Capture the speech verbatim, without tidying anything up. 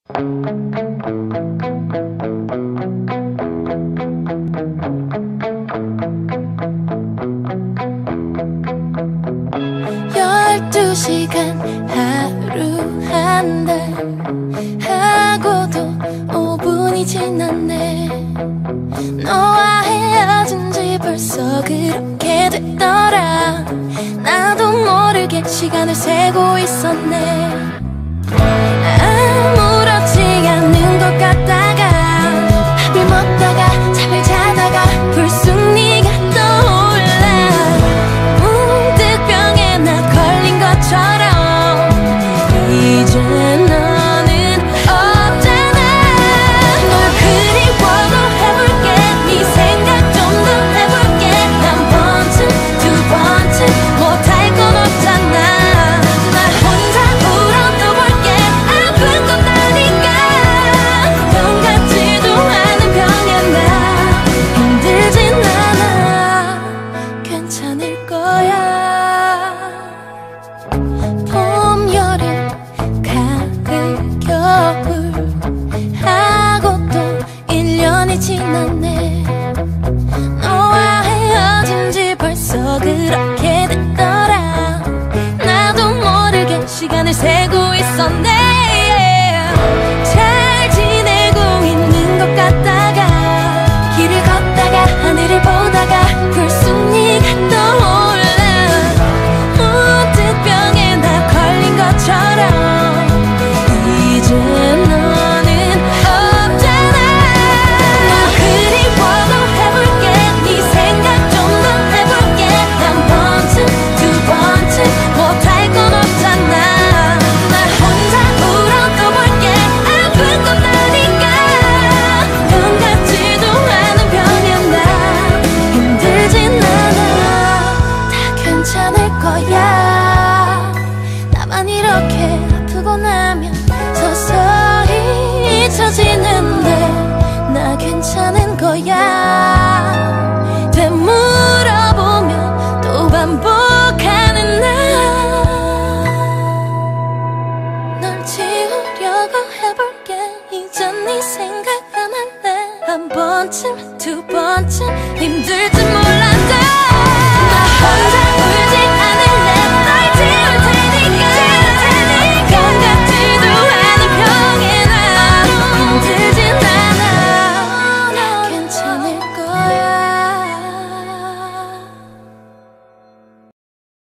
열두 시간 하루 한 달 하고도 오 분이 지났네. 너와 헤어진 지 벌써 그렇게 됐더라. 나도 모르게 시간을 세고 있었네. 아무렇지 않은 것 같다가 밥을 먹다가 잠을 자다가 불쑥 네가 떠올라. 문득 병에 나 걸린 것처럼 이제 너는 없잖아. 널 그리워도 해볼게. 네 생각 좀 더 해볼게. 한 번쯤 두 번쯤 못할 건 없잖아. 날 혼자 울어도 볼게. 아픈 건 아니까. 병 같지도 않은 병에 나 힘들진 않아. 괜찮을 거야. 봄, 여름, 가을, 겨울 하고 또 일 년이 지났네. 너와 헤어진 지 벌써 그렇게 됐더라. 나도 모르게 시간을 세고 있었네. 잘 지내고 있는 것 같다가 길을 걷다가 하늘을 보다가 불쑥 네가 떠올라. 문득 병에 나 걸린 것처럼 이제 너는 없잖아. 널 그리워도 해볼게. 네 생각 좀 더 해볼게. 한 번쯤 두 번쯤 못할 건 없잖아. 날 혼자 울어도 볼게. 아픈 건 아니까. 병 같지도 않은 병에 나 힘들진 않아. 다 괜찮을 거야. 나만 이렇게 아프고 나면 서서히 잊혀지는데 나 괜찮은 거야. 되물어보면 또 반복하는 나. 널 지우려고 해볼게. 이젠 네 생각 안 할래. 한 번쯤 두 번쯤 힘들지 몰라도 나 혼자